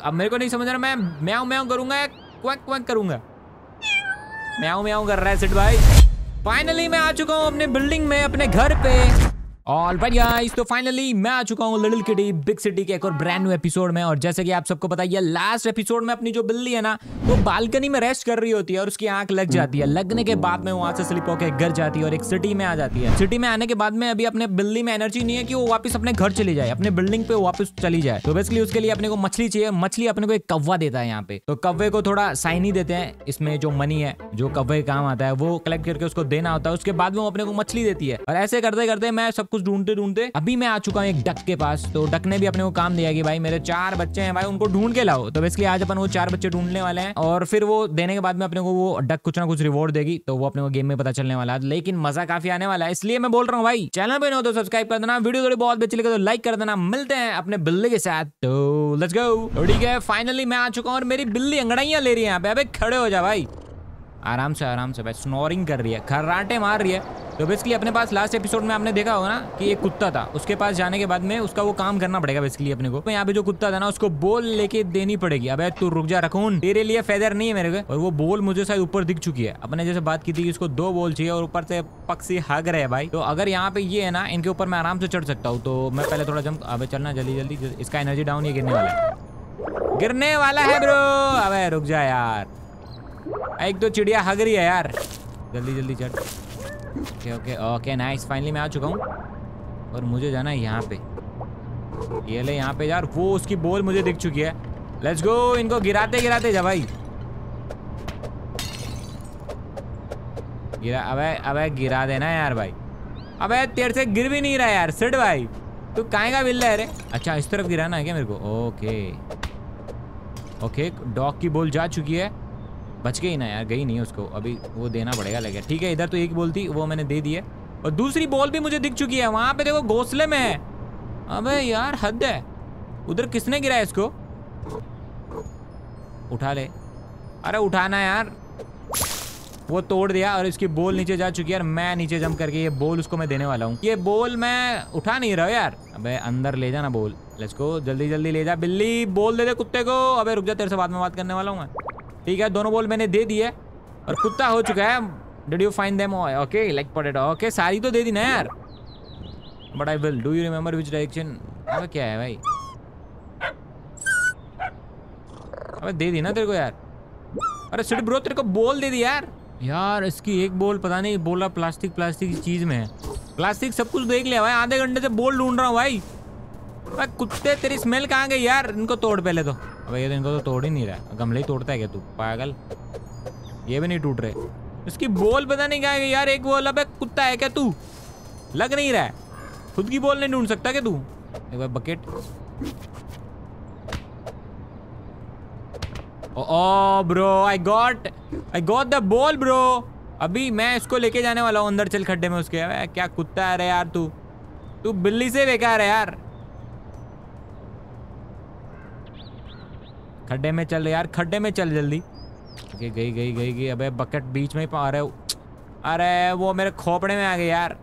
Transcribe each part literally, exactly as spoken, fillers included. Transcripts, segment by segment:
अब मेरे को नहीं समझ रहा मैं म्याऊं म्याऊं करूंगा या क्वैक क्वैक करूंगा। म्याऊं म्याऊं कर रहा है सिड भाई। फाइनली मैं आ चुका हूँ अपने बिल्डिंग में, अपने घर पे। ऑलराइट गाइस, तो फाइनली मैं आ चुका हूँ लिटिल किटी बिग सिटी के एक और ब्रांड न्यू एपिसोड में। और जैसे कि आप सबको पता ही है, लास्ट एपिसोड में अपनी जो बिल्ली है ना, वो बालकनी में रेस्ट कर रही होती है और उसकी आंख लग जाती है। लगने के बाद में वहां से स्लिप होकर घर जाती है और एक सिटी में आ जाती है। सिटी में आने के बाद में अभी अपने बिल्ली में एनर्जी नहीं है कि वो वापस अपने घर चली जाए, अपने बिल्डिंग पे वापस चली जाए। तो बेसिकली उसके लिए अपने को मछली चाहिए। मछली अपने को एक कौवा देता है यहाँ पे। तो कौवे को थोड़ा साइनी देते हैं, इसमें जो मनी है जो कौवे काम आता है वो कलेक्ट करके उसको देना होता है। उसके बाद में वो अपने को मछली देती है। और ऐसे करते करते मैं सब कुछ ढूंढते ढूंढते अभी मैं आ चुका हूँ एक डक के पास। तो डक ने भी अपने को काम दिया कि भाई मेरे चार बच्चे हैं भाई, उनको ढूंढ के लाओ। तो बेसिकली आज अपन वो चार बच्चे ढूंढने वाले हैं और फिर वो देने के बाद में अपने को वो डक कुछ ना कुछ रिवॉर्ड देगी। तो वो अपने को गेम में पता चलने वाला है, लेकिन मजा काफी आने वाला है। इसलिए मैं बोल रहा हूँ भाई, चैनल पे नहीं हो तो सब्सक्राइब कर देना, वीडियो थोड़ी बहुत अच्छी लगे तो लाइक कर देना। मिलते हैं अपने बिल्ली के साथ, तो लेट्स गो। ठीक है, फाइनली मैं आ चुका हूँ और मेरी बिल्ली अंगड़ाइयां ले रही है यहाँ पे। अबे खड़े हो जा भाई, आराम से आराम से भाई। स्नोरिंग कर रही है, खर्राटे मार रही है। तो बेसिकली अपने पास लास्ट एपिसोड में आपने देखा होगा ना कि एक कुत्ता था, उसके पास जाने के बाद में उसका वो काम करना पड़ेगा बेसिकली अपने को। तो यहाँ पे जो कुत्ता था ना, उसको बोल लेके देनी पड़ेगी। अबे तू रुक जा रखून, तेरे लिए फेदर नहीं है मेरे को। और वो बोल मुझे शायद ऊपर दिख चुकी है। अपने जैसे बात की थी कि इसको दो बोल चाहिए और ऊपर से पक्षी हग रहे हैं भाई। तो अगर यहाँ पे ये है ना, इनके ऊपर मैं आराम से चढ़ सकता हूँ। तो मैं पहले थोड़ा जंप। अबे चलना जल्दी जल्दी, इसका एनर्जी डाउन, ये गिरने वाला है, गिरने वाला है ब्रो। अबे रुक जा यार, एक तो चिड़िया हग रही है यार, जल्दी जल्दी चढ़। Okay okay okay nice, finally मैं आ चुका हूँ और मुझे जाना है यहाँ पे। ये ले यहाँ पे यार, वो उसकी बॉल मुझे दिख चुकी है। लेट्स गो, इनको गिराते गिराते जा भाई। गिरा, अबे अबे गिरा देना यार भाई। अबे तेरे से गिर भी नहीं रहा यार सिड भाई, तू काहे का बिल्ला है रे। अच्छा इस तरफ गिराना है क्या मेरे को? ओके ओके, डॉग की बॉल जा चुकी है, बच गई ना यार, गई नहीं उसको, अभी वो देना पड़ेगा लगे। ठीक है, इधर तो एक बॉल थी वो मैंने दे दी है और दूसरी बॉल भी मुझे दिख चुकी है वहां पे, देखो घोंसले में है। अबे यार हद है, उधर किसने गिरा है इसको? उठा ले, अरे उठाना यार। वो तोड़ दिया और इसकी बॉल नीचे जा चुकी है और मैं नीचे जंप करके ये बॉल उसको मैं देने वाला हूँ। ये बॉल मैं उठा नहीं रहा यार। अबे अंदर ले जाना बॉल, लेट्स गो, जल्दी जल्दी ले जा बिल्ली, बॉल दे दे कुत्ते को। अबे रुक जा, तेरे से बाद में बात करने वाला हूँ मैं। ठीक है, दोनों बॉल मैंने दे दी है और कुत्ता हो चुका है। Did you find them? Okay like potato. ओके सारी तो दे दी ना यार, but I will, do you remember which direction? अबे क्या है भाई, अबे दे दी ना तेरे को यार। अरे सिड ब्रो, तेरे को बॉल दे दी यार। यार इसकी एक बॉल पता नहीं, बोला प्लास्टिक प्लास्टिक चीज में है। प्लास्टिक सब कुछ देख लिया भाई, आधे घंटे से बॉल ढूंढ रहा हूँ भाई। अरे कुत्ते तेरी स्मेल कहाँ गई यार? इनको तोड़ पहले तो। अबे ये तो इनको तो तोड़ ही नहीं रहा, गमले ही तोड़ता है क्या तू पागल? ये भी नहीं टूट रहे, इसकी बॉल पता नहीं कहाँ गई यार। एक बॉल, अबे कुत्ता है क्या तू? लग नहीं रहा है, खुद की बॉल नहीं ढूंढ सकता क्या तू? एक बार bucket. Oh bro, I got I got the ball bro. अभी मैं इसको लेके जाने वाला हूँ अंदर, चल खड्डे में उसके। अबे क्या कुत्ता है रे यार तू, तू बिल्ली से बेकार है यार। खड्डे में चल यार, खड्डे में चल जल्दी। ओके गई गई गई गई। अबे बकेट बीच में ही पा रहे, अरे वो मेरे खोपड़े में आ गए यार।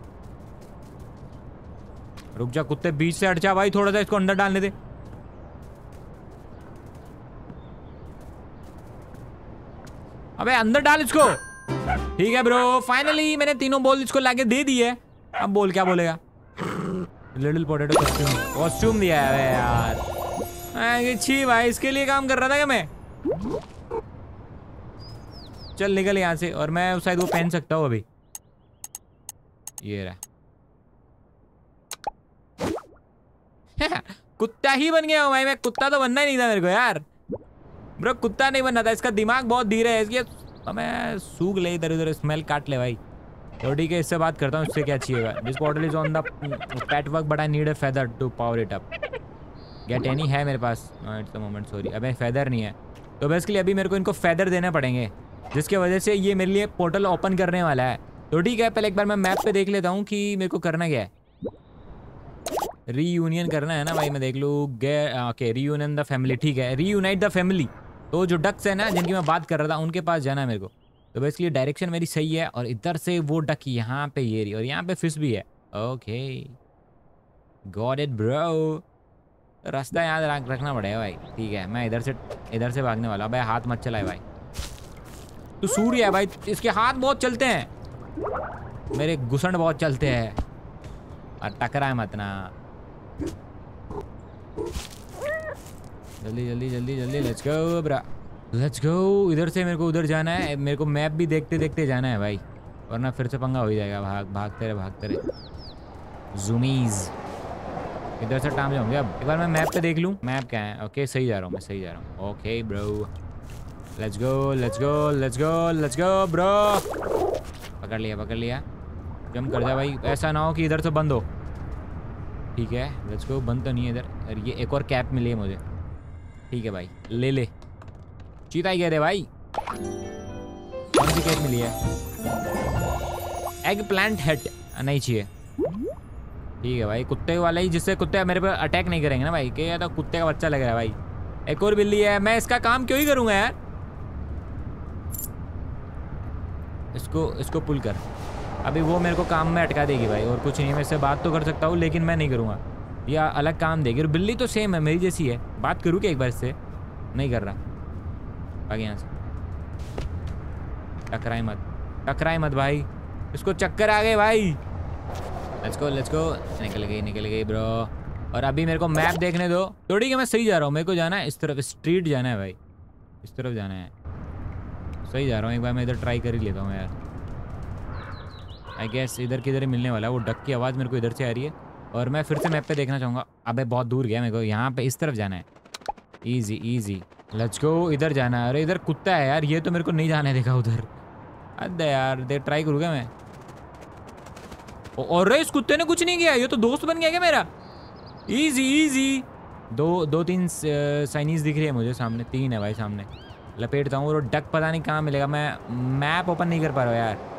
रुक जा कुत्ते, बीच से हट जा भाई, थोड़ा सा इसको अंदर डालने दे। अबे अंदर डाल इसको। ठीक है ब्रो, फाइनली मैंने तीनों बॉल इसको लाके दे दी है। अब बोल क्या बोलेगा? लिटिल पोटैटो कॉस्ट्यूम, कॉस्ट्यूम दिया है यार। छी भाई, इसके लिए काम कर रहा था क्या मैं? चल निकल यहाँ से, और मैं शायद वो पहन सकता हूँ अभी। ये रहा कुत्ता ही बन गया हूँ भाई मैं। कुत्ता तो बनना ही नहीं था मेरे को यार ब्रो, कुत्ता नहीं बनना था। इसका दिमाग बहुत धीरे है, इसके मैं सूख ले इधर उधर, स्मेल काट ले भाई। तो ठीक है, इससे बात करता हूँ, इससे क्या चाहिएगा? This bottle is on the pet work but I need a feather to power it up. Get any है मेरे पास? It's the moment, sorry. अबे फेदर नहीं है, तो बेसिकली अभी मेरे को इनको फेदर देने पड़ेंगे, जिसके वजह से ये मेरे लिए पोर्टल ओपन करने वाला है। तो ठीक है, पहले एक बार मैं मैप पे देख लेता हूँ कि मेरे को करना क्या है। रीयूनियन करना है ना भाई, मैं देख लूँ। ओके, रीयूनियन द फैमिली, ठीक है, रीयूनाइट द फैमिली। तो जो डक्स है ना जिनकी मैं बात कर रहा था, उनके पास जाना है मेरे को। तो बेसिकली डायरेक्शन मेरी सही है, और इधर से वो डक यहाँ पे ये रही, और यहाँ पे फिश भी है। Okay got it bro. रास्ता याद रख रखना पड़ेगा भाई। ठीक है, मैं इधर से इधर से भागने वाला। भाई हाथ मत चलाए भाई, तू सूर्य है भाई, इसके हाथ बहुत चलते हैं, मेरे घुसंड बहुत चलते हैं। और टकराए मत ना। जल्दी जल्दी जल्दी जल्दी, let's go bra, let's go. इधर से मेरे को उधर जाना है, मेरे को मैप भी देखते देखते जाना है भाई, वरना फिर से पंगा हो ही जाएगा। भाग भागते रहे भागते रहे। जूमीज इधर से टाइम जाऊंगे। अब एक बार मैं मैप पे देख लूँ, मैप क्या है। ओके सही जा रहा हूँ मैं, सही जा रहा हूँ। Okay bro, let's go let's go let's go let's go bro. पकड़ लिया पकड़ लिया, जम कर जा भाई, ऐसा ना हो कि इधर से बंद हो। ठीक है लेट्स गो, बंद तो नहीं है इधर। और ये एक और कैप मिली है मुझे। ठीक है भाई, ले ले। चीता ही कह दे भाई, कौन सी कैप मिली है? एग प्लांट हेड नहीं चाहिए। ठीक है भाई, कुत्ते वाला ही, जिससे कुत्ते मेरे पे अटैक नहीं करेंगे ना भाई, क्या तो कुत्ते का बच्चा लग रहा है भाई। एक और बिल्ली है, मैं इसका काम क्यों ही करूंगा यार। इसको इसको पुल कर, अभी वो मेरे को काम में अटका देगी भाई, और कुछ नहीं। मैं इससे बात तो कर सकता हूँ लेकिन मैं नहीं करूँगा, या अलग काम देगी। और बिल्ली तो सेम है मेरी जैसी है, बात करूँ क्या एक बार इससे? नहीं कर रहा। आगे यहाँ से टकराई मत, टकराई मत भाई, इसको चक्कर आ गए भाई। लेट्स गो लेट्स गो, निकल गई निकल गई ब्रो। और अभी मेरे को मैप देखने दो तो। ठीक है मैं सही जा रहा हूँ, मेरे को जाना है इस तरफ, स्ट्रीट जाना है भाई, इस तरफ जाना है। सही जा रहा हूँ, एक बार मैं इधर ट्राई कर ही लेता हूँ यार। आई गेस इधर किधर ही मिलने वाला है। वो डक की आवाज़ मेरे को इधर से आ रही है, और मैं फिर से मैप पे देखना चाहूँगा। अबे बहुत दूर गया, मेरे को यहाँ पे इस तरफ जाना है। इजी इजी, लेट्स गो, इधर जाना है। अरे इधर कुत्ता है यार, ये तो मेरे को नहीं जाने देगा उधर। अरे यार दे ट्राई करूँगा मैं। और इस कुत्ते ने कुछ नहीं किया, ये तो दोस्त बन गया क्या मेरा। Easy easy. दो दो तीन साइनीज दिख रही है मुझे सामने, तीन है भाई सामने। लपेटता हूँ, और डक पता नहीं कहाँ मिलेगा। मैं मैप ओपन नहीं कर पा रहा हूँ यार।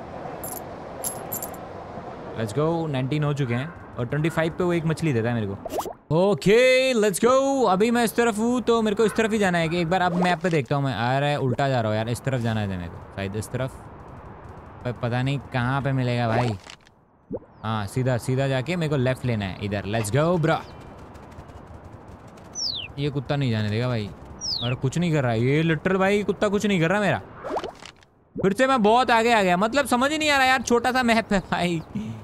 लेट्स गो, नाइनटीन हो चुके हैं, और ट्वेंटी फाइव पे वो एक मछली देता है मेरे को। Okay let's go. अभी मैं इस तरफ हूँ तो मेरे को इस तरफ ही जाना है कि एक बार अब मैप पे देखता हूँ मैं। अरे उल्टा जा रहा हूँ यार, इस तरफ जाना है मेरे को, शायद इस तरफ। पर पता नहीं कहाँ पे मिलेगा भाई। हाँ सीधा सीधा जाके मेरे को लेफ्ट लेना है इधर। Let's go bro. ये कुत्ता नहीं जाने देगा भाई, और कुछ नहीं कर रहा है ये लिटरल भाई, कुत्ता कुछ नहीं कर रहा मेरा। फिर से मैं बहुत आगे आ गया, मतलब समझ ही नहीं आ रहा यार, छोटा सा मैप है भाई।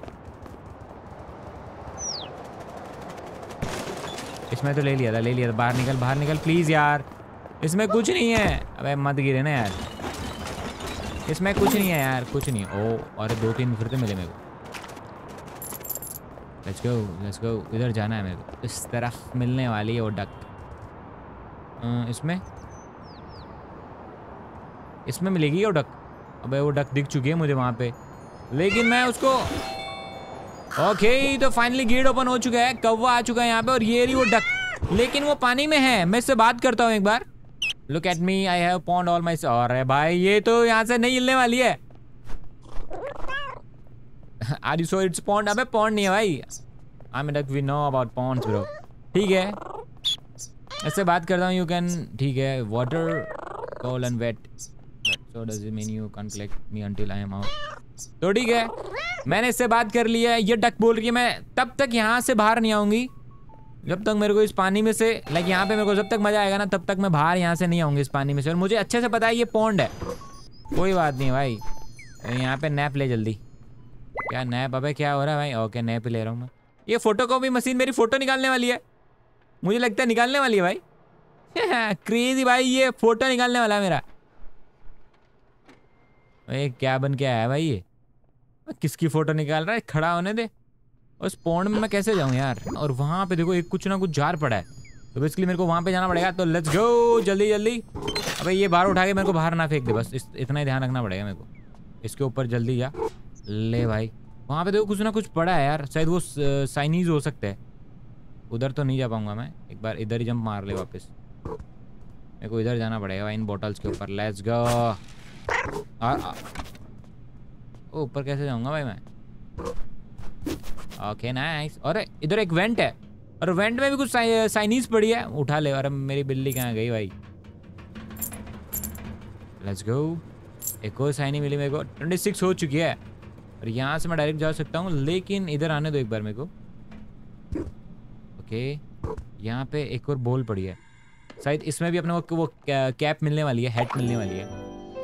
इसमें तो ले लिया था ले लिया था बाहर निकल बाहर निकल प्लीज यार, इसमें कुछ नहीं है। अबे मत गिरे ना यार, इसमें कुछ नहीं है यार, कुछ नहीं। ओ अरे दो तीन फिर से मिले मेरे को। लेट्स गो लेट्स गो, इधर जाना है मेरे को, इस तरफ मिलने वाली है वो डक। इसमें इसमें मिलेगी वो डक। अबे वो डक दिख चुकी है मुझे वहाँ पे, लेकिन मैं उसको। ओके तो फाइनली गेट ओपन हो चुका है, कौवा आ चुका है यहाँ पे, और ये रही वो डक, लेकिन वो पानी में है। मैं इससे बात करता हूँ एक बार। Look at me, I have pond all my. अरे भाई ये तो यहाँ से नहीं हिलने वाली है। Are you so it's pond? अबे पॉन्ड नहीं है भाई, I am duck, we know about ponds bro. ठीक है इससे बात करता हूँ। यू कैन, ठीक है, water cold and wet, so does it mean you can't collect me until I am out? तो ठीक है मैंने इससे बात कर ली है। ये डक बोल रही है मैं तब तक यहाँ से बाहर नहीं आऊंगी जब तक मेरे को इस पानी में से, लाइक यहाँ पे मेरे को जब तक मजा आएगा ना तब तक मैं बाहर यहाँ से नहीं आऊंगी इस पानी में से। और मुझे अच्छे से पता है ये पॉन्ड है। कोई बात नहीं भाई, यहाँ पे नैप ले जल्दी। क्या नैप? अबे क्या हो रहा है भाई? ओके नैप ही ले रहा हूँ मैं। ये फोटो कॉपी मशीन मेरी फोटो निकालने वाली है, मुझे लगता है निकालने वाली है भाई। क्रेजी भाई, ये फोटो निकालने वाला है मेरा। ए, क्या बन के आया है भाई ये? किसकी फोटो निकाल रहा है? खड़ा होने दे। उस पॉन्ड में मैं कैसे जाऊं यार? और वहां पे देखो एक कुछ ना कुछ जार पड़ा है, तो बेसिकली मेरे को वहां पे जाना पड़ेगा। तो लेट्स गो जल्दी जल्दी। अबे ये बाहर उठा के मेरे को बाहर ना फेंक दे, बस इस, इतना ही ध्यान रखना पड़ेगा मेरे को। इसके ऊपर जल्दी जा। ले भाई वहां पे देखो कुछ ना कुछ पड़ा है यार, शायद वो साइनीज हो सकता है। उधर तो नहीं जा पाऊंगा मैं, एक बार इधर ही जंप मार ले वापस। मेरे को इधर जाना पड़ेगा इन बॉटल्स के ऊपर। Let's go. ऊपर कैसे जाऊंगा भाई मैं? Okay nice. अरे इधर एक वेंट है, और वेंट में भी कुछ साइनीज पड़ी है, उठा ले। अरे मेरी बिल्ली कहाँ गई भाई? Let's go. एक और साइनी मिली मेरे को। ट्वेंटी सिक्स हो चुकी है, और यहाँ से मैं डायरेक्ट जा सकता हूँ, लेकिन इधर आने दो एक बार मेरे को। ओके यहाँ पे एक और बॉल पड़ी है, शायद इसमें भी अपने को वो कैप मिलने वाली है, हैट मिलने वाली है।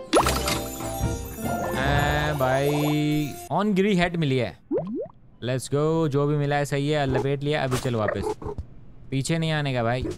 आ, भाई ऑन गिरी हैट मिली है। लेट्स गो, जो भी मिला है सही है, लपेट लिया। अभी चलो वापस, पीछे नहीं आने का भाई,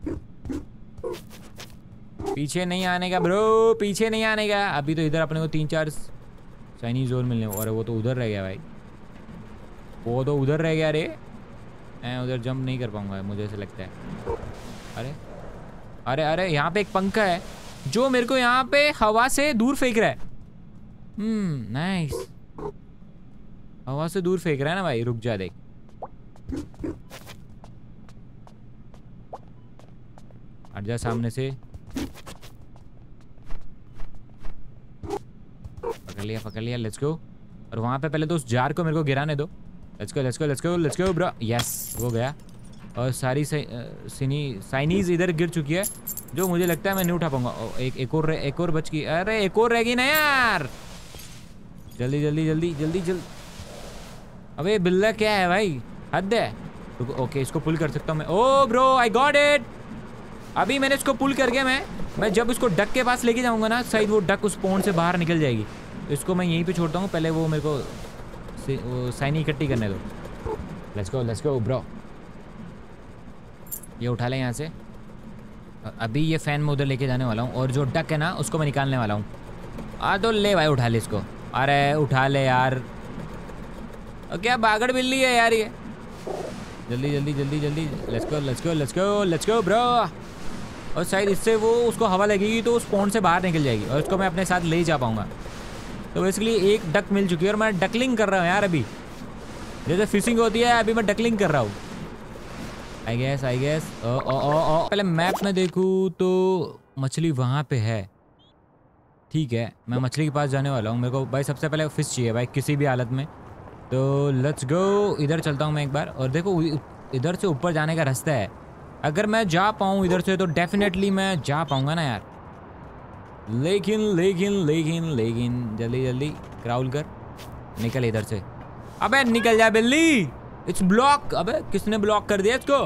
पीछे नहीं आने का ब्रो, पीछे नहीं आने का। अभी तो इधर अपने को तीन चार चाइनीज और मिलने, और वो तो उधर रह गया भाई, वो तो उधर रह गया रे। मैं उधर जंप नहीं कर पाऊंगा मुझे ऐसा लगता है। अरे अरे अरे यहाँ पे एक पंखा है जो मेरे को यहाँ पे हवा से दूर फेंक रहा है। हम्म नाइस, हवा से दूर फेंक रहा है ना भाई। रुक जा, देख हट जा सामने से। पकड़ लिया पकड़ लिया, लेट्स गो। और वहां पे पहले तो उस जार को मेरे को गिराने दो। Let's go let's go let's go let's go bro, yes हो गया। और सारी सिनी चाइनीज इधर गिर चुकी है, जो मुझे लगता है मैं नहीं उठा पाऊंगा। एक एक और एक और बच गई। अरे एक और रहेगी ना यार, जल्दी जल्दी जल्दी जल्दी जल्दी। अबे बिल्ला क्या है भाई, हद है। ओके इसको पुल कर सकता हूँ मैं। Oh bro I got it. अभी मैंने इसको पुल कर गया। मैं मैं जब इसको डक के पास लेके जाऊंगा ना, शायद वो डक उस पॉन्ड से बाहर निकल जाएगी। तो इसको मैं यहीं पे छोड़ता हूँ, पहले वो मेरे को वो साइनी इकट्ठी करने दो। Let's go let's go bro, ये उठा ले यहाँ से। अभी ये फैन मैं उधर लेके जाने वाला हूँ, और जो डक है ना उसको मैं निकालने वाला हूँ। आ तो ले भाई, उठा ले इसको। अरे उठा ले यार, और क्या बागड़ बिल्ली है यार ये। जल्दी जल्दी जल्दी जल्दी, let's go let's go let's go let's go bro. और शायद इससे वो उसको हवा लगेगी तो उस पॉन्ड से बाहर निकल जाएगी, और उसको मैं अपने साथ ले जा पाऊंगा। तो बेसिकली एक डक मिल चुकी है, और मैं डकलिंग कर रहा हूँ यार। अभी जैसे फिशिंग होती है, अभी मैं डकलिंग कर रहा हूँ। आई गेस आई गेस ओ ओ ओ ओ पहले मैप में देखूँ तो मछली वहाँ पे है। ठीक है, मैं मछली के पास जाने वाला हूँ। मेरे को भाई सबसे पहले फिश चाहिए भाई, किसी भी हालत में। तो लेट्स गो, इधर चलता हूँ मैं एक बार। और देखो इधर से ऊपर जाने का रास्ता है, अगर मैं जा पाऊँ इधर से तो डेफिनेटली मैं जा पाऊँगा ना यार। लेकिन लेकिन लेकिन लेकिन जल्दी जल्दी क्राउल कर, निकल इधर से। अबे निकल जा बिल्ली, इट्स ब्लॉक। अबे किसने ब्लॉक कर दिया इसको?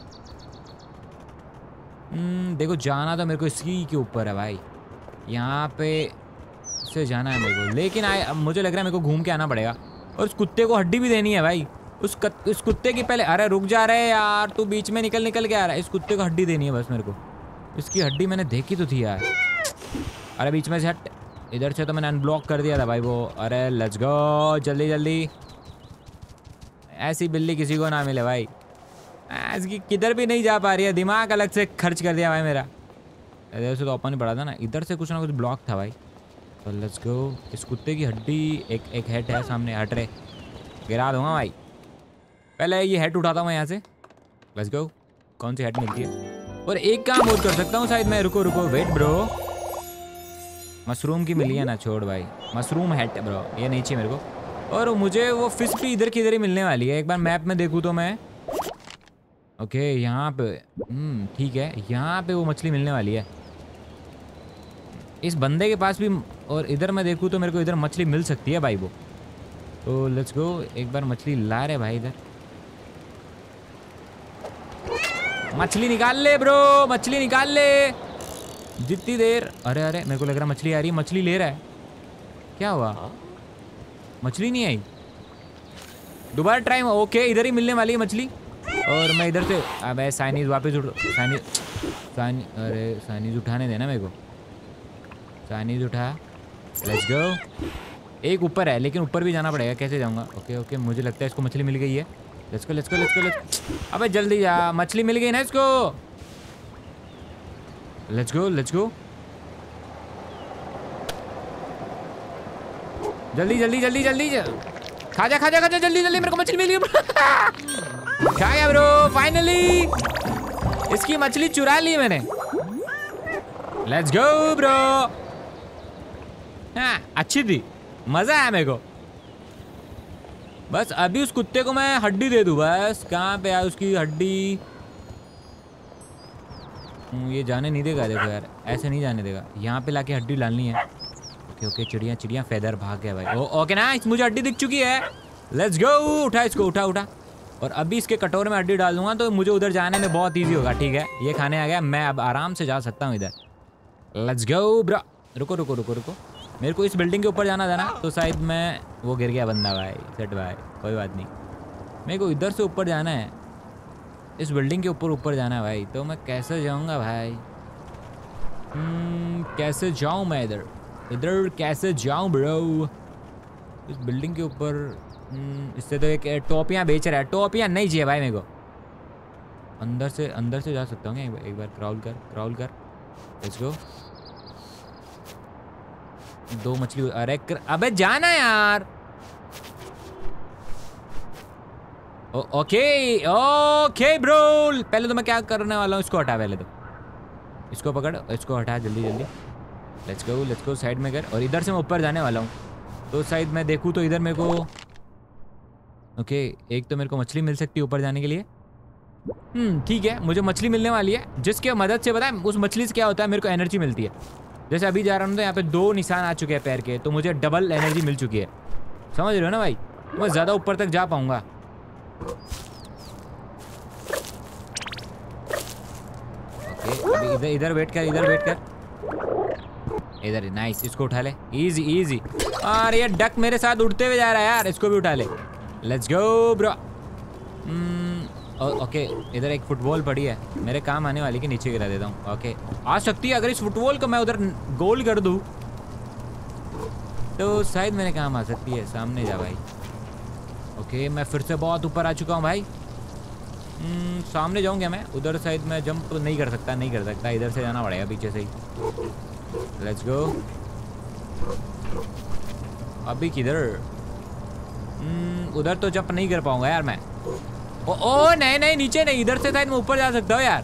हम्म देखो जाना तो मेरे को इसी के ऊपर है भाई, यहाँ पे से जाना है मेरे को। लेकिन आए अब मुझे लग रहा है मेरे को घूम के आना पड़ेगा, और उस कुत्ते को हड्डी भी देनी है भाई। उस कत, उस कुत्ते की पहले, अरे रुक जा रहे यार, तू बीच में निकल निकल के आ रहा है। इस कुत्ते को हड्डी देनी है बस मेरे को। इसकी हड्डी मैंने देखी तो थी यार। अरे बीच में से हट, इधर से तो मैंने अनब्लॉक कर दिया था भाई वो। अरे लेट्स गो जल्दी जल्दी, ऐसी बिल्ली किसी को ना मिले भाई। इसकी किधर भी नहीं जा पा रही है, दिमाग अलग से खर्च कर दिया भाई मेरा। इधर से तो ओपन ही पड़ा था ना, इधर से कुछ ना कुछ ब्लॉक था भाई। तो लेट्स गो, इस कुत्ते की हड्डी एक एक हेड है सामने, हट रहे, गिरा दूंगा भाई। पहले ये हेड उठाता हूँ यहाँ से। लेट्स गो, कौन सी हेड मिलती है? और एक काम और कर सकता हूँ शायद मैं। रुको रुको वेट ब्रो, मशरूम की मिली है ना, छोड़ भाई। मशरूम हेड ब्रो, ये नहीं चाहिए मेरे को। और मुझे वो फिश भी इधर की इधर ही मिलने वाली है। एक बार मैप में देखूँ तो मैं, ओके यहाँ पे, हम्म ठीक है, यहाँ पे वो मछली मिलने वाली है इस बंदे के पास भी। और इधर मैं देखूँ तो मेरे को इधर मछली मिल सकती है भाई वो। तो लेट्स गो, एक बार मछली ला रहे भाई इधर। मछली निकाल ले ब्रो, मछली निकाल ले जितनी देर। अरे अरे मेरे को लग रहा मछली आ रही है, मछली ले रहा है। क्या हुआ, मछली नहीं आई? दोबारा ट्राई। ओके इधर ही मिलने वाली है मछली। और मैं इधर से, अबे साइनीज वापस उठ, साइनीज साइनी अरे साइनीज उठाने देना मेरे को, साइनीज उठा। लेट्स गो, एक ऊपर है लेकिन ऊपर भी जाना पड़ेगा, कैसे जाऊंगा? ओके ओके मुझे लगता है इसको मछली मिल गई है। Let's go let's go let's go let's अबे जल्दी जा, मछली मिल गई ना इसको। लेट्स गो लेट्स गो, जल्दी जल्दी जल्दी जल्दी, खा जा खा जा खा जा जल्दी जल्दी, मेरे को मछली मिल गई। खा गया ब्रो फाइनली, इसकी मछली चुरा ली मैंने। लेट्स गो ब्रो, हाँ अच्छी थी, मजा आया मेरे को। बस अभी उस कुत्ते को मैं हड्डी दे दूँ बस। कहाँ पे है उसकी हड्डी? ये जाने नहीं देगा, देखो यार ऐसे नहीं जाने देगा। यहाँ पे लाके हड्डी डालनी है। ओके ओके चिड़िया चिड़िया, फेदर भाग गया भाई। ओ, ओके ना, मुझे हड्डी दिख चुकी है। लेट्स गो, उठा इसको, उठा उठा और अभी इसके कटोरे में हड्डी डाल दूंगा तो मुझे उधर जाने में बहुत ईजी होगा। ठीक है, ये खाने आ गया, मैं अब आराम से जा सकता हूँ इधर। Let's go bro. रुको रुको रुको रुको, मेरे को इस बिल्डिंग के ऊपर जाना था ना, तो शायद मैं वो गिर गया बंदा भाई, सेट भाई, कोई बात नहीं। मेरे को इधर से ऊपर जाना है, इस बिल्डिंग के ऊपर ऊपर जाना है भाई। तो मैं कैसे जाऊँगा भाई? hmm, कैसे जाऊँ मैं इधर इधर कैसे जाऊँ ब्रो? इस बिल्डिंग के ऊपर hmm, इससे तो एक टोपियाँ बेच रहा है। टोपियाँ नहीं चाहिए भाई मेरे को। अंदर से अंदर से जा सकता हूँ क्या? एक बार, एक बार क्राउल कर क्राउल कर। Let's go. दो मछली। अरे कर, अबे जाना यार। Oh, okay okay bro. पहले तो मैं क्या करने वाला हूँ, इसको हटा, पहले तो इसको पकड़, इसको हटा जल्दी जल्दी। Let's go let's go, side में कर। और इधर से मैं ऊपर जाने वाला हूँ, तो शायद मैं देखूँ तो इधर मेरे को ओके एक तो मेरे को मछली मिल सकती है ऊपर जाने के लिए। हम्म ठीक है, मुझे मछली मिलने वाली है, जिसके मदद से पता है उस मछली से क्या होता है, मेरे को एनर्जी मिलती है। जैसे अभी जा रहा हूँ तो यहाँ पे दो निशान आ चुके हैं पैर के, तो मुझे डबल एनर्जी मिल चुकी है। समझ रहे हो ना भाई? तो मैं ज़्यादा ऊपर तक जा पाऊँगा। ओके अभी इधर इधर वेट कर, इधर वेट कर, इधर। नाइस, इसको उठा ले, इजी इजी। और ये डक मेरे साथ उड़ते हुए जा रहा है यार, इसको भी उठा ले। Let's go bro. ओके इधर एक फुटबॉल पड़ी है, मेरे काम आने वाली, के नीचे गिरा देता हूँ। ओके आ सकती है, अगर इस फुटबॉल को मैं उधर गोल कर दूँ तो शायद मेरे काम आ सकती है। सामने जा भाई। ओके मैं फिर से बहुत ऊपर आ चुका हूँ भाई। hmm, सामने जाऊँ क्या मैं? उधर शायद मैं जंप नहीं कर सकता, नहीं कर सकता, इधर से जाना पड़ेगा पीछे से ही। Let's go. अभी किधर? hmm, उधर तो जंप नहीं कर पाऊंगा यार मैं। ओ, ओ नहीं नहीं, नीचे नहीं, इधर से शायद मैं ऊपर जा सकता हूँ यार।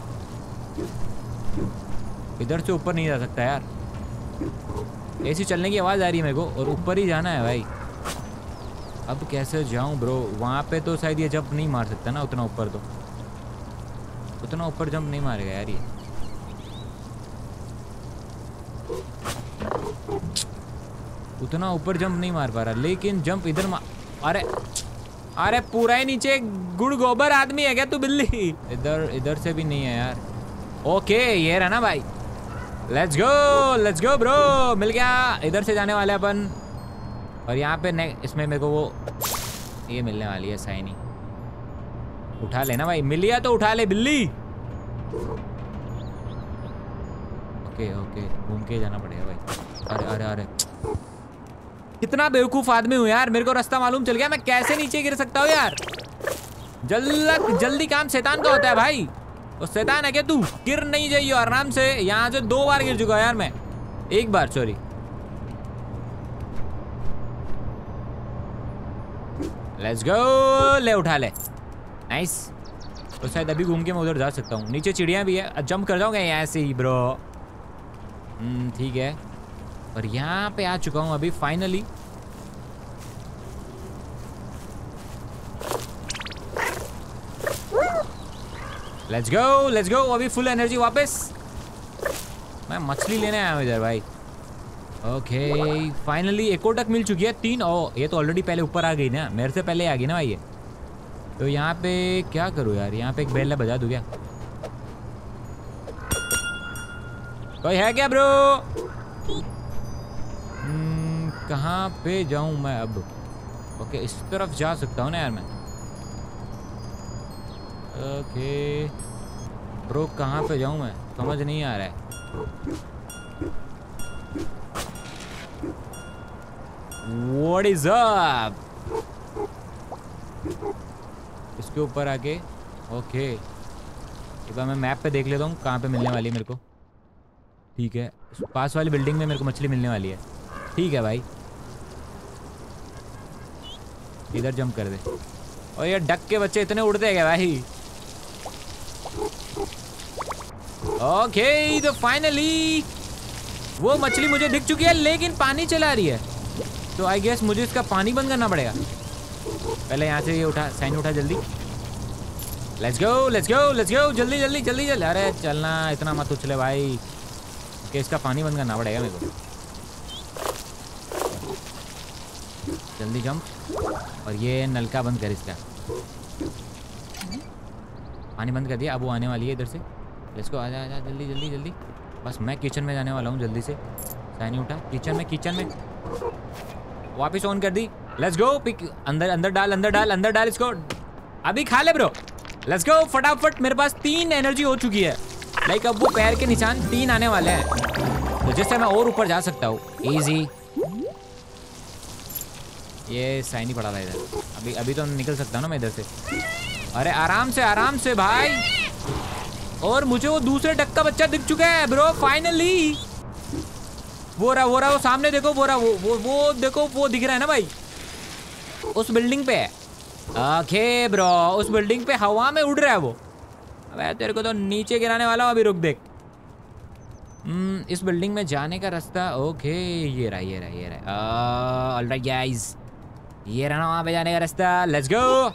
इधर से ऊपर नहीं जा सकता यार। ऐसी चलने की आवाज़ आ रही है मेरे को, और ऊपर ही जाना है भाई। अब कैसे जाऊं ब्रो? वहाँ पे तो शायद ये जंप नहीं मार सकता ना उतना ऊपर, तो उतना ऊपर जंप नहीं मारेगा यार ये। उतना ऊपर जंप नहीं मार पा रहा, लेकिन जंप इधर मार। अरे अरे पूरा ही नीचे गुड़ गोबर आदमी है क्या तू बिल्ली? इधर इधर से भी नहीं है यार। ओके ये रहा ना भाई। Let's go let's go bro, मिल गया। इधर से जाने वाले अपन, और यहाँ पे ने इसमें मेरे को वो ये मिलने वाली है साइनी। उठा लेना भाई, मिल गया तो उठा ले बिल्ली। ओके ओके घूम के जाना पड़ेगा भाई। अरे अरे अरे कितना बेवकूफ आदमी हूँ यार, मेरे को रास्ता मालूम चल गया, मैं कैसे नीचे गिर सकता हूँ यार। जल्द जल्दी काम शैतान का होता है भाई। तो शैतान है क्या तू? गिर नहीं जाइए आराम से। यहाँ से दो बार गिर चुका यार मैं, एक बार सॉरी। लेट्स गो, ले उठा ले। नाइस। तो शायद अभी घूम के मैं उधर जा सकता हूँ। नीचे चिड़िया भी है, जंप कर जाऊंगा यहाँ से ही ब्रो। हम्म ठीक है, और यहाँ पे आ चुका हूँ अभी finally. Let's go let's go. अभी फुल एनर्जी वापस। मैं मछली लेने आया हूँ इधर भाई। ओके फाइनली एक और डक मिल चुकी है, तीन। ओ ये तो ऑलरेडी पहले ऊपर आ गई ना, मेरे से पहले आ गई ना भाई ये। तो यहाँ पे क्या करूँ यार? यहाँ पे एक बेल बजा दूँ क्या? कोई है क्या ब्रो? hmm, कहाँ पे जाऊँ मैं अब? ओके इस तरफ जा सकता हूँ ना यार मैं। ओके ब्रो कहाँ पे जाऊँ मैं? समझ नहीं आ रहा है। What is up? इसके ऊपर आके ओके एक बार मैं मैप पे देख लेता हूँ कहाँ पे मिलने वाली है मेरे को। ठीक है, पास वाली बिल्डिंग में मेरे को मछली मिलने वाली है। ठीक है भाई, इधर जंप कर दे। और ये डक के बच्चे इतने उड़ते हैं क्या भाई? ओके तो फाइनली वो मछली मुझे दिख चुकी है, लेकिन पानी चला रही है। तो आई गेस मुझे इसका पानी बंद करना पड़ेगा। पहले यहाँ से ये उठा, साइन उठा जल्दी। Let's go let's go let's go, जल्दी जल्दी जल्दी जल्दी। अरे चलना, इतना मत उछले भाई। कि इसका पानी बंद करना पड़ेगा मेरे को। जल्दी जंप, और ये नलका बंद कर इसका। पानी बंद कर दिया, अब वो आने वाली है इधर से। लेट्स गो, आजा आजा जल्दी जल्दी जल्दी। बस मैं किचन में जाने वाला हूँ जल्दी से। साइनी उठा, किचन में किचन में वापस ऑन कर दी। लेट्स गो, पिक अंदर अंदर डाल अंदर डाल अंदर डाल इसको, अभी खा ले ब्रो। लेट्स गो फटाफट, मेरे पास तीन एनर्जी हो चुकी है। लाइक अब वो पैर के निशान तीन आने वाले हैं, तो जिससे मैं और ऊपर जा सकता हूँ इजी। ये साइनी पड़ा था इधर, अभी अभी तो निकल सकता हूँ ना मैं इधर से। अरे आराम से आराम से भाई। और मुझे वो दूसरे डक का बच्चा दिख चुका है ब्रो फाइनली। वो रहा वो रहा वो सामने देखो, वो रहा वो वो वो देखो, वो दिख रहा है ना भाई, उस बिल्डिंग पे है। ओके ब्रो, उस बिल्डिंग पे हवा में उड़ रहा है वो। अबे तेरे को तो नीचे गिराने वाला हूँ, अभी रुक देख। हम्म इस बिल्डिंग में जाने का रास्ता, ओके ये रहा ये रहा ये रहा। ऑलराइट गाइस, ये रहा वहाँ पे जाने का रास्ता। Let's go.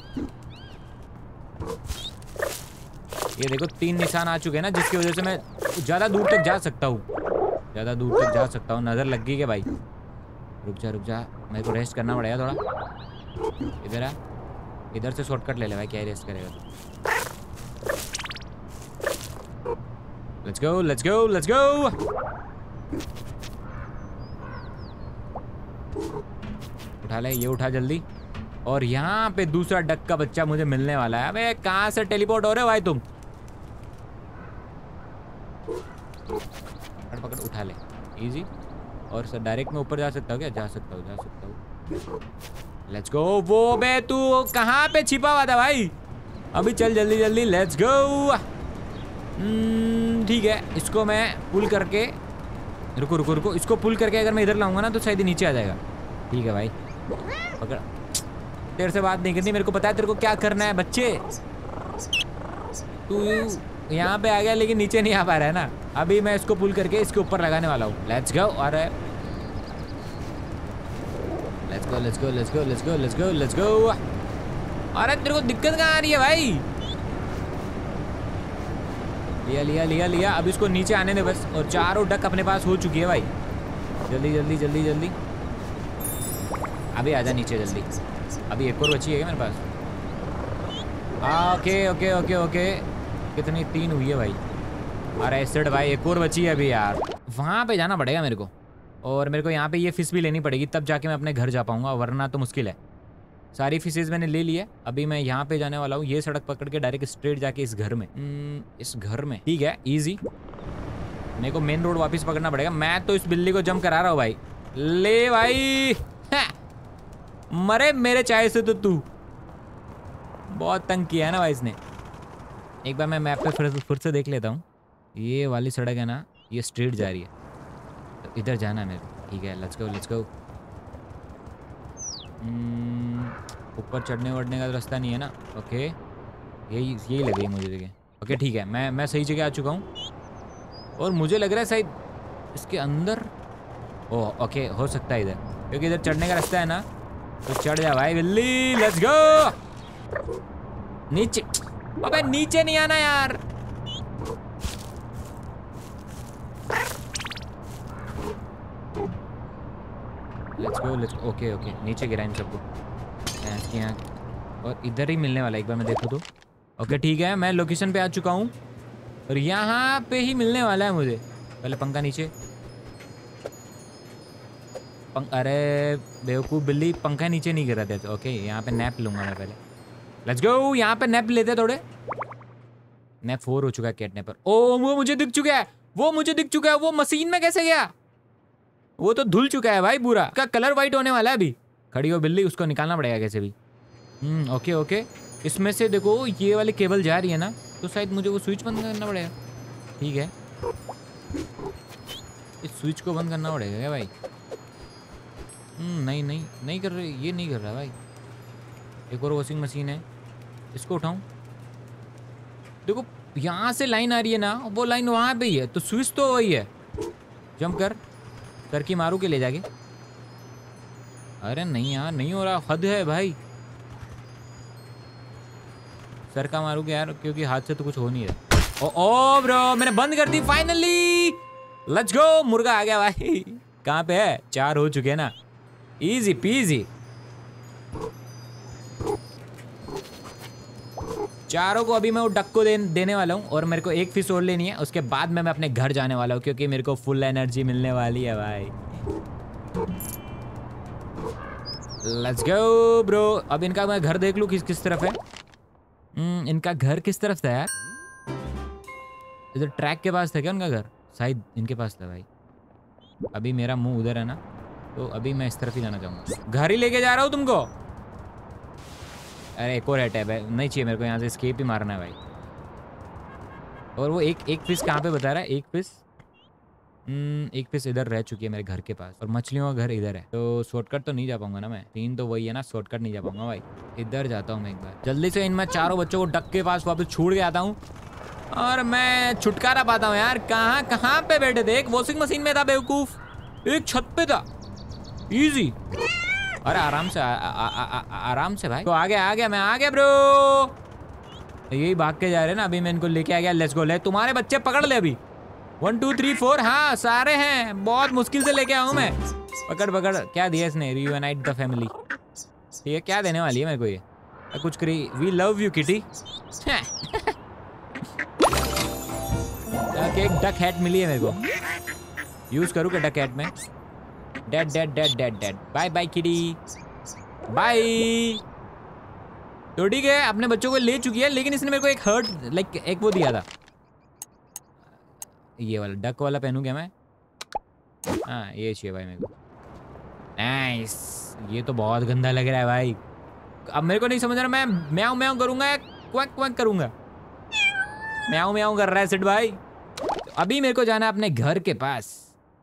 ये देखो तीन निशान आ चुके हैं ना, जिसकी वजह से मैं ज़्यादा दूर तक जा सकता हूँ, ज़्यादा दूर तक जा सकता हूँ। नज़र लग गई क्या भाई? रुक जा रुक जा, मेरे को रेस्ट करना पड़ेगा थोड़ा। इधर आ, इधर से शॉर्टकट ले ले भाई, क्या रेस्ट करेगा। Let's go let's go let's go. उठा ले, ये उठा जल्दी। और यहाँ पे दूसरा डक का बच्चा मुझे मिलने वाला है। अबे कहाँ से टेलीपोर्ट हो रहे हो भाई तुम? पकड़ पकड़ उठा ले, इजी। और सर डायरेक्ट मैं ऊपर जा सकता हूँ क्या? जा सकता हूँ जा सकता हूँ। Let's go. वो बे तू कहाँ पे छिपा हुआ था भाई? अभी चल जल्दी जल्दी, लेट्स गो। ठीक है, इसको मैं पुल करके, रुको रुको रुको, इसको पुल करके अगर मैं इधर लाऊंगा ना तो शायद ही नीचे आ जाएगा। ठीक है भाई, पकड़। तेरे से बात नहीं करनी, मेरे को पता है तेरे को क्या करना है बच्चे। तू यहाँ पे आ गया लेकिन नीचे नहीं आ पा रहा है ना। अभी मैं इसको पुल करके इसके ऊपर लगाने वाला हूँ। Let's go. अरे let's go let's go let's go let's go let's go let's go. अरे तेरे को दिक्कत कहाँ आ रही है भाई? लिया लिया लिया लिया। अब इसको नीचे आने दे बस। और चारों डक अपने पास हो चुकी है भाई। जल्दी जल्दी जल्दी जल्दी, अभी आजा नीचे जल्दी। अभी एक और बची है मेरे पास। ओके ओके ओके ओके, कितनी? तीन हुई है भाई। अरे एसिड भाई, एक और बची है अभी यार। वहाँ पे जाना पड़ेगा मेरे को, और मेरे को यहाँ पे ये फिश भी लेनी पड़ेगी, तब जाके मैं अपने घर जा पाऊँगा, वरना तो मुश्किल है। सारी फिशेज मैंने ले ली है। अभी मैं यहाँ पे जाने वाला हूँ, ये सड़क पकड़ के डायरेक्ट स्ट्रेट जाके इस घर में। इस घर में ठीक है, ईजी। मेरे को मेन रोड वापस पकड़ना पड़ेगा। मैं तो इस बिल्ली को जंप करा रहा हूँ भाई। ले भाई, मरे मेरे चाय से तो तू। बहुत तंग किया है ना भाई इसने। एक बार मैं मैप पे फिर फिर से देख लेता हूँ। ये वाली सड़क है ना, ये स्ट्रेट जा रही है, तो इधर जाना है मेरे को। ठीक है, लेट्स गो लेट्स गो। ऊपर चढ़ने वढ़ने का रास्ता नहीं है ना? ओके, यही यही लग रही है मुझे जगह। ओके ठीक है, मैं मैं सही जगह आ चुका हूँ। और मुझे लग रहा है शायद इसके अंदर, ओह ओके हो सकता है इधर, क्योंकि इधर चढ़ने का रास्ता है ना, तो चढ़ जा भाई बिल्ली। Let's go. नीचे, अबे नीचे नहीं आना यार। Let's go let's go. Okay okay, नीचे गिरा इन सबको यहाँ, और इधर ही मिलने वाला है। एक बार मैं देखूँ तो। ओके ठीक है, मैं लोकेशन पे आ चुका हूँ, और यहाँ पे ही मिलने वाला है मुझे। पहले पंखा नीचे। पंख, अरे बेवकूफ़ बिल्ली, पंखा नीचे नहीं गिरा देते। ओके, यहाँ पे नैप लूँगा मैं पहले। लेट्स गो, यहाँ पे नैप लेते थोड़े। नैप फोर हो चुका है कैट पर। ओ वो मुझे दिख चुका है, वो मुझे दिख चुका है। वो मशीन में कैसे गया? वो तो धुल चुका है भाई पूरा, का कलर वाइट होने वाला है अभी। खड़ी हो बिल्ली, उसको निकालना पड़ेगा कैसे भी। हम्म ओके ओके, इसमें से देखो ये वाली केबल जा रही है ना, तो शायद मुझे वो स्विच बंद करना पड़ेगा। ठीक है, इस स्विच को बंद करना पड़ेगा क्या भाई? हम्म नहीं नहीं नहीं कर रहे, ये नहीं कर रहा भाई। एक और वॉशिंग मशीन है, इसको उठाऊं। देखो यहाँ से लाइन आ रही है ना, वो लाइन वहाँ पे ही है, तो स्विच तो वही है। जंप कर, सर की मारू के ले जाके। अरे नहीं यार, नहीं हो रहा, हद है भाई। सर का मारू के यार, क्योंकि हाथ से तो कुछ हो नहीं रहा। ओ ओ ब्रो, मैंने बंद कर दी फाइनली। लेट्स गो, मुर्गा आ गया भाई। कहाँ पे है? चार हो चुके हैं ना, इजी पीजी। चारों को अभी मैं वो डक को दे, देने वाला हूँ और मेरे को एक फिश और लेनी है। उसके बाद में मैं अपने घर जाने वाला हूँ क्योंकि मेरे को फुल एनर्जी मिलने वाली है भाई। Let's go bro. अब इनका मैं घर देख लूँ किस किस तरफ है। hmm, इनका घर किस तरफ था यार? इधर ट्रैक के पास था क्या उनका घर? शायद इनके पास था भाई। अभी मेरा मुंह उधर है ना, तो अभी मैं इस तरफ ही जाना चाहूँगा। घर ही लेके जा रहा हूँ तुमको। अरे एक और टैब है, नहीं चाहिए मेरे को। यहाँ से स्केप ही मारना है भाई। और वो एक एक फिश कहाँ पे बता रहा है? एक फिश एक फिश इधर रह चुकी है मेरे घर के पास और मछलियों का घर इधर है, तो शॉर्टकट तो नहीं जा पाऊंगा ना मैं। तीन तो वही है ना, शॉर्टकट नहीं जा पाऊंगा भाई। इधर जाता हूँ मैं एक बार जल्दी से। इन मैं चारों बच्चों को डक के पास वापस छोड़ के आता हूँ और मैं छुटकारा पाता हूँ यार। कहाँ कहाँ पे बैठे थे? एक वॉशिंग मशीन में था बेवकूफ, एक छत पे था। इजी। अरे आराम से आ, आ, आ, आ, आराम से भाई। तो आ गया आ गया मैं आ गया ब्रो। यही भाग के जा रहे हैं ना। अभी मैं इनको लेके आ गया। Let's go. ले तुम्हारे बच्चे पकड़ ले अभी। One two three four. हाँ सारे हैं, बहुत मुश्किल से लेके आऊँ मैं। पकड़ पकड़। क्या दिया इसने? Reunite the family. ये क्या देने वाली है मेरे को? ये कुछ करी। We love you kitty. एक डक हैट मिली है मेरे को। यूज करूँ क्या डक हैट में? Dead dead dead dead dead. Bye bye kitty bye. तो ठीक है, अपने बच्चों को ले चुकी है, लेकिन इसने मेरे को एक हर्ट लाइक एक वो दिया था। ये वाला डक वाला पहनूं क्या मैं? हाँ ये चाहिए भाई मेरे को। नाइस। ये तो बहुत गंदा लग रहा है भाई। अब मेरे को नहीं समझ रहा मैं म्याऊं म्याऊं करूंगा या क्वैक क्वैक करूंगा। म्याऊं म्याऊं कर रहा है सिट भाई। तो अभी मेरे को जाना है अपने घर के पास।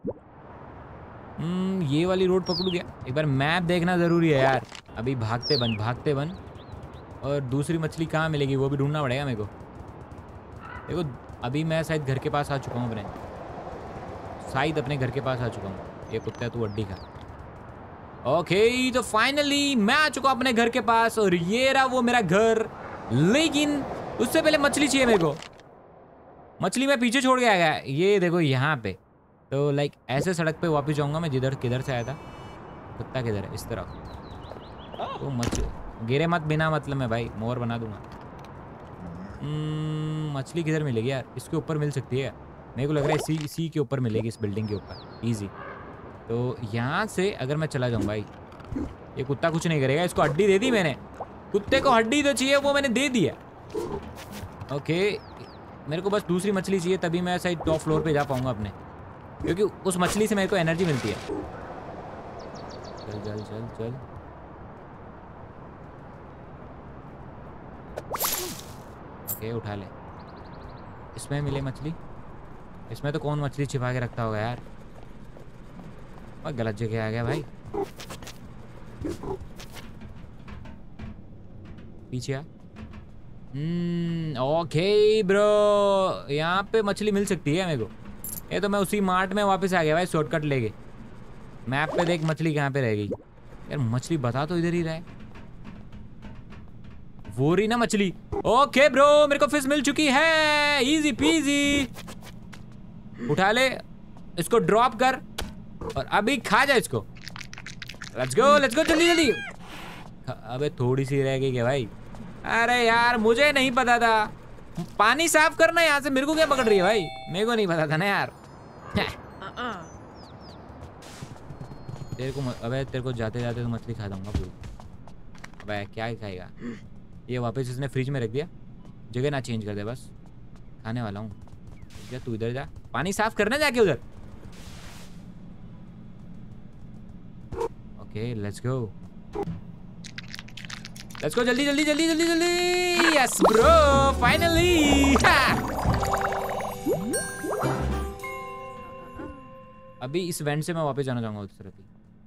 हम्म ये वाली रोड पकड़ू क्या? एक बार मैप देखना जरूरी है यार। अभी भागते बन भागते बन। और दूसरी मछली कहाँ मिलेगी वो भी ढूंढना पड़ेगा मेरे को। देखो अभी मैं शायद घर के पास आ चुका हूँ। अपने शायद अपने घर के पास आ चुका हूँ। ये कुत्ता तू अड्डी खा। ओके तो फाइनली मैं आ चुका हूँ अपने घर के पास और ये रहा वो मेरा घर। लेकिन उससे पहले मछली चाहिए मेरे को। मछली मैं पीछे छोड़ के आ गया। ये देखो यहाँ पे। तो लाइक ऐसे सड़क पे वापस जाऊंगा मैं जिधर किधर से आया था। कुत्ता किधर है? इस तरफ। तो मछ गिरे मत बिना मतलब में भाई, मोर बना दूंगा। मछली किधर मिलेगी यार? इसके ऊपर मिल सकती है मेरे को लग रहा है। सी सी के ऊपर मिलेगी, इस बिल्डिंग के ऊपर इजी। तो यहाँ से अगर मैं चला जाऊँ भाई, ये कुत्ता कुछ नहीं करेगा। इसको हड्डी दे दी मैंने। कुत्ते को हड्डी तो चाहिए, वो मैंने दे दिया। ओके मेरे को बस दूसरी मछली चाहिए, तभी मैं शायद टॉप फ्लोर पे जा पाऊंगा अपने, क्योंकि उस मछली से मेरे को एनर्जी मिलती है। चल चल चल चल। ओके उठा ले। इसमें मिले मछली। इसमें तो कौन मछली छिपा के रखता होगा यार। और गलत जगह आ गया भाई। पीछे आ। हम्म ओके ब्रो, यहाँ पे मछली मिल सकती है मेरे को। ये तो मैं उसी मार्ट में वापस आ गया भाई शॉर्टकट लेके। मैप पे देख मछली कहाँ पे रह गई यार। मछली बता तो इधर ही रहा है। वो रही ना मछली। ओके ब्रो मेरे को फिश मिल चुकी है। Easy peasy. उठा ले इसको, ड्रॉप कर और अभी खा जा इसको। लेट्स गो लेट्स गो जल्दी जल्दी। अबे थोड़ी सी रह गई क्या भाई? अरे यार मुझे नहीं पता था। पानी साफ करना यहाँ से। मेरे को क्या पकड़ रही है भाई? मेरे को नहीं पता था ना यार। तेरे को अबे तेरे को जाते जाते तो मछली खा दूंगा पूरी। अबे क्या खाएगा ये? वापस इसने फ्रिज में रख दिया। जगह ना चेंज कर दे बस। खाने वाला हूँ। जा तू इधर जा, पानी साफ करना जाके उधर। Okay let's go let's go जल्दी जल्दी जल्दी जल्दी जल्दी। Yes bro finally. अभी इस वेंट से मैं वापस जाना चाहूंगा उस तरफ ही।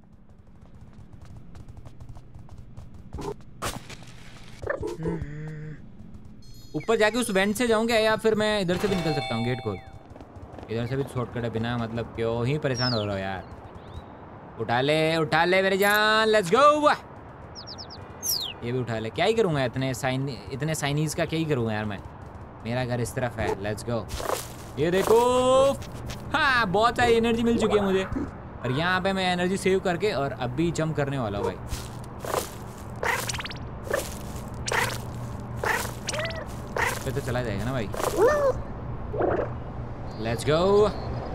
ऊपर जाके उस वेंट से जाऊंगा या फिर मैं इधर से भी निकल सकता हूँ? गेट खोल। इधर से भी शॉर्टकट है, बिना मतलब क्यों ही परेशान हो रहा हो यार। उठा ले उठा ले मेरे जान। Let's go. ये भी उठा ले। क्या ही करूँगा इतने साइन इतने साइनीज का क्या ही करूँगा यार मैं। मेरा घर इस तरफ है। Let's go. ये देखो हाँ बहुत सारी एनर्जी मिल चुकी है मुझे। और यहाँ पे मैं एनर्जी सेव करके और अभी जंप करने वाला हूँ भाई। से चला जाएगा ना भाई। Let's go,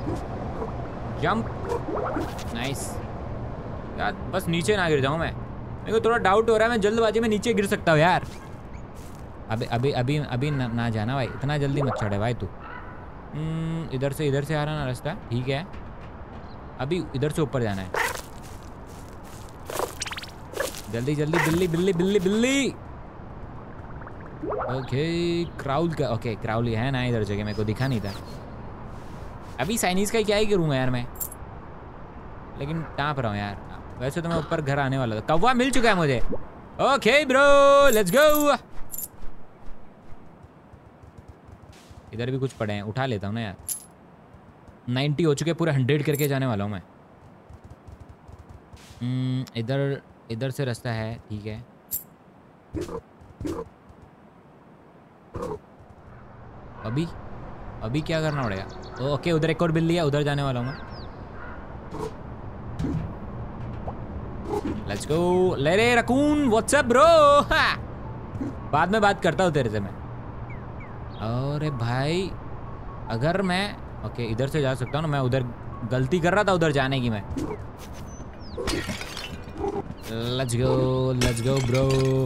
jump, nice. यार बस नीचे ना गिर जाऊँ मैं, मेरे को थोड़ा डाउट हो रहा है, मैं जल्दबाजी में नीचे गिर सकता हूँ यार। अभी अभी अभी अभी ना, ना जाना भाई, इतना जल्दी मत चढ़े भाई तू। इधर से इधर से आ रहा ना रास्ता, ठीक है। अभी इधर से ऊपर जाना है, जल्दी जल्दी। बिल्ली बिल्ली बिल्ली बिल्ली। ओके क्राउल का, ओके क्राउल है ना इधर जगह, मेरे को दिखा नहीं था। अभी चाइनीज का क्या ही करूँगा यार मैं, लेकिन टाँप रहा हूँ यार। वैसे तो मैं ऊपर घर आने वाला था। कौवा मिल चुका है मुझे। Okay bro, let's go. इधर भी कुछ पड़े हैं, उठा लेता हूँ ना यार। नाइन्टी हो चुके, पूरे हंड्रेड करके जाने वाला हूँ मैं। इधर इधर से रास्ता है, ठीक है। अभी अभी क्या करना पड़ेगा? ओके उधर एक और बिल्ली है, उधर जाने वाला हूँ मैं। Let's go. ले रे रकून, व्हाट्सअप ब्रो। बाद में बात करता हूँ तेरे से मैं। अरे भाई अगर मैं, ओके इधर से जा सकता हूँ ना, मैं उधर गलती कर रहा था उधर जाने की मैं। Let's go let's go bro,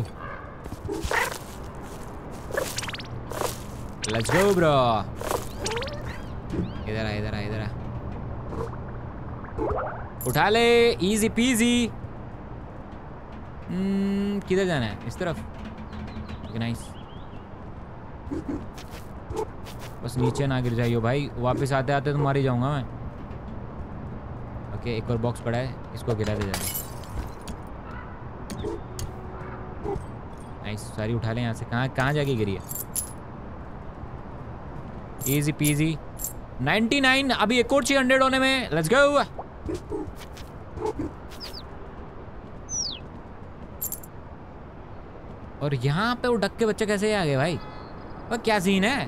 let's go bro. इधर आ इधर आ इधर आ, उठा ले, इजी पीजी। किधर जाना है? इस तरफ, नाइस। बस नीचे ना गिर जाइयो भाई, वापस आते आते तो मार ही जाऊंगा मैं। ओके एक और बॉक्स पड़ा है, इसको गिरा दे जाए। नाइस, सारी उठा लें यहाँ से। कहाँ कहाँ जाके गिरी है? Easy PG. नाइन्टी नाइन, अभी एक और चाहिए हंड्रेड होने में। Let's go. और यहाँ पे वो डक के बच्चे कैसे आ गए भाई? वो क्या सीन है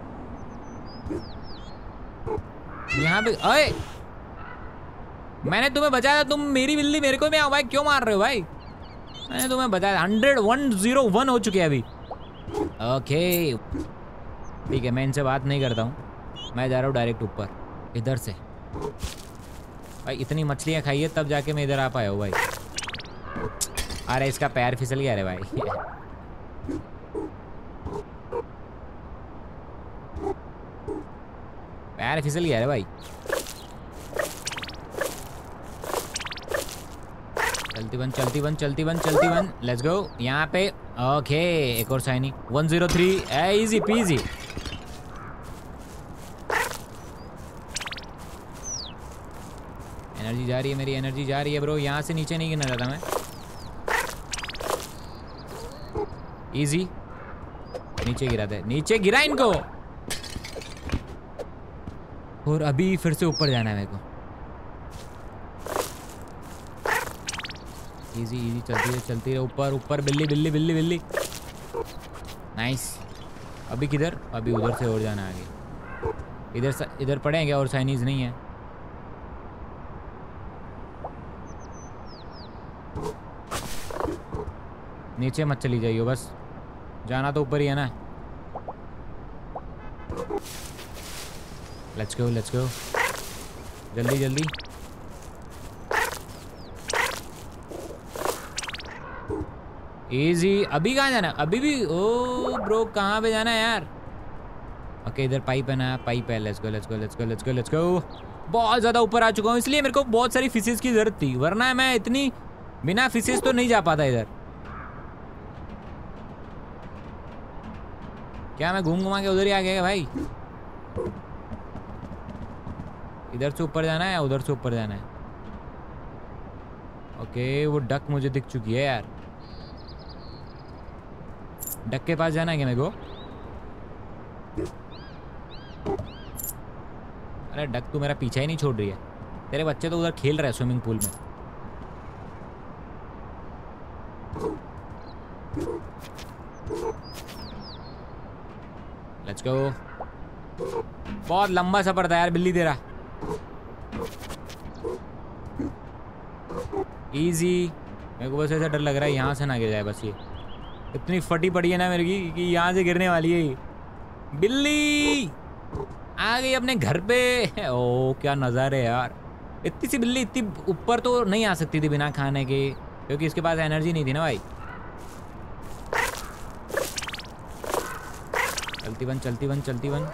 यहाँ पे? अरे मैंने तुम्हें बचाया, तुम मेरी बिल्ली मेरे को भी आओ भाई, क्यों मार रहे हो भाई? मैंने तुम्हें बचाया। हंड्रेड वन जीरो वन हो चुके हैं अभी। ओके ठीक है, मैं इनसे बात नहीं करता हूँ, मैं जा रहा हूँ डायरेक्ट ऊपर इधर से। भाई इतनी मछलियाँ खाई है तब जाके मैं इधर आ पाया हूँ भाई। अरे इसका पैर फिसल गया रे भाई। पैर फिसल गया रे भाई। चलती बन चलती बन चलती बन चलती बन। लेट्स गो यहाँ पे। ओके एक और shiny. One zero three, easy peasy. Energy जा रही है मेरी, एनर्जी जा रही है ब्रो। यहाँ से नीचे नहीं गिरना चाहता मैं। इजी, नीचे गिरा दे, नीचे गिरा इनको। और अभी फिर से ऊपर जाना है मेरे को। इजी इजी चलती है चलती है ऊपर ऊपर। बिल्ली बिल्ली बिल्ली बिल्ली। नाइस। अभी किधर? अभी उधर से और जाना है आगे। इधर इधर पड़े हैं क्या? और चाइनीज नहीं है। नीचे मत चली जाइयो, बस जाना तो ऊपर ही है ना। लेट्स गो लेट्स गो, जल्दी जल्दी। इजी। अभी कहाँ जाना? अभी भी? ओ ब्रो कहाँ पे जाना है यार? ओके इधर पाइप है ना, पाइप है। Let's go let's go let's go let's go let's go. बहुत ज़्यादा ऊपर आ चुका हूँ, इसलिए मेरे को बहुत सारी फिशेस की ज़रूरत थी, वरना मैं इतनी बिना फिशेस तो नहीं जा पाता इधर। क्या मैं घूम घुमा के उधर ही आ गया भाई? इधर से ऊपर जाना है या उधर से ऊपर जाना है? ओके वो डक मुझे दिख चुकी है यार। डक के पास जाना है क्या मेरे को? अरे डक तू मेरा पीछा ही नहीं छोड़ रही है। तेरे बच्चे तो उधर खेल रहे हैं स्विमिंग पूल में। Let's go. बहुत लंबा सफर था यार बिल्ली तेरा। इजी। मेरे को बस ऐसा डर लग रहा है यहाँ से ना गिर जाए बस। ये इतनी फटी पड़ी है ना मेरे की कि यहाँ से गिरने वाली है। बिल्ली आ गई अपने घर पे। ओ क्या नज़ारे यार। इतनी सी बिल्ली इतनी ऊपर तो नहीं आ सकती थी बिना खाने के, क्योंकि इसके पास एनर्जी नहीं थी ना भाई। चलती बन चलती बन चलती बन।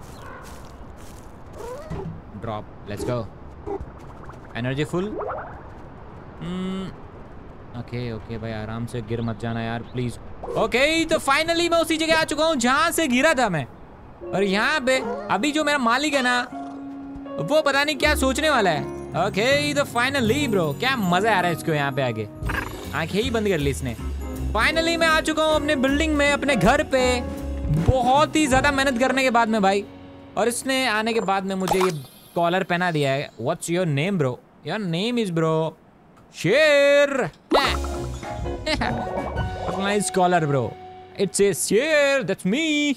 Drop, let's go. Energy full. Okay okay भाई, आराम से गिर मत जाना यार प्लीज। ओके तो फाइनली मैं उसी जगह आ चुका हूँ जहाँ से गिरा था मैं। और यहाँ पे अभी जो मेरा मालिक है ना, वो पता नहीं क्या सोचने वाला है। ओके तो फाइनली ब्रो, क्या मजा आ रहा है इसको यहाँ पे आके। आंखें ही बंद कर ली इसने। फाइनली मैं आ चुका हूँ अपने बिल्डिंग में, अपने घर पे, बहुत ही ज्यादा मेहनत करने के बाद में भाई। और इसने आने के बाद में मुझे ये कॉलर पहना दिया है। What's your name bro? Your name is bro Sher. Nice collar bro, it's a sher, that's मी।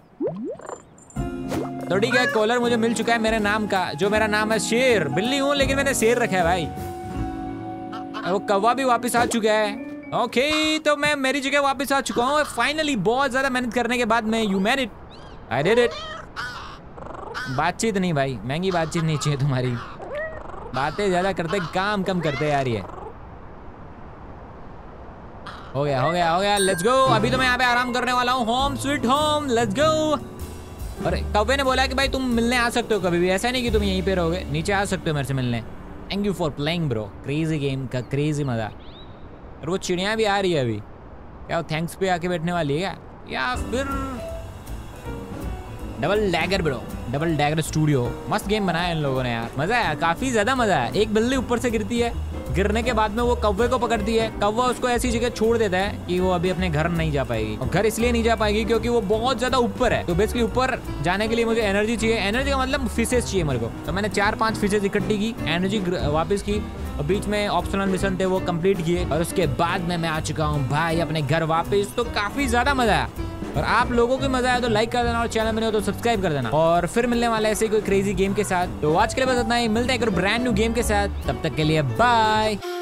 तो ठीक है, कॉलर मुझे मिल चुका है मेरे नाम का, जो मेरा नाम है शेर। बिल्ली हूँ लेकिन मैंने शेर रखा है भाई। वो कौवा भी वापस आ चुका है। ओके तो मैं मेरी जगह वापस आ चुका हूँ फाइनली, बहुत ज्यादा मेहनत करने के बाद में। You made it, I did it. बातचीत नहीं भाई, महंगी बातचीत नहीं चाहिए तुम्हारी। बातें ज्यादा करते, काम कम करते यार। ये हो गया हो गया हो गया, लेट्स गो। अभी तो मैं यहाँ पे आराम करने वाला हूँ। Home sweet home, let's go. और कौवे ने बोला कि भाई तुम मिलने आ सकते हो कभी भी, ऐसा नहीं कि तुम यहीं पे रहोगे, नीचे आ सकते हो मेरे से मिलने। Thank you for playing bro, crazy game का क्रेजी मजा। और वो चिड़िया भी आ रही है अभी, क्या वो थैंक्स पे आके बैठने वाली है क्या? या फिर double dagger bro, double dagger studio. मस्त गेम बनाया इन लोगों ने यार, मजा आया, काफी ज्यादा मजा आया। एक बिल्ली ऊपर से गिरती है, गिरने के बाद में वो कौवे को पकड़ती है। कौवा उसको ऐसी जगह छोड़ देता है कि वो अभी अपने घर नहीं जा पाएगी। और घर इसलिए नहीं जा पाएगी क्योंकि वो बहुत ज्यादा ऊपर है। तो बेसिकली ऊपर जाने के लिए मुझे एनर्जी चाहिए। एनर्जी का मतलब फिशेस चाहिए मेरे को। तो मैंने चार पांच फिशेस इकट्ठी की, एनर्जी वापस की, और बीच में ऑप्शनल मिशन थे वो कंप्लीट किए। और उसके बाद में मैं आ चुका हूँ भाई अपने घर वापस। तो काफी ज्यादा मजा आया। और आप लोगों को मजा आया तो लाइक कर देना, और चैनल में नहीं हो तो सब्सक्राइब कर देना। और फिर मिलने वाला है ऐसे कोई क्रेजी गेम के साथ। तो आज के लिए बस इतना ही, मिलते हैं एक ब्रांड न्यू गेम के साथ। तब तक के लिए बाय।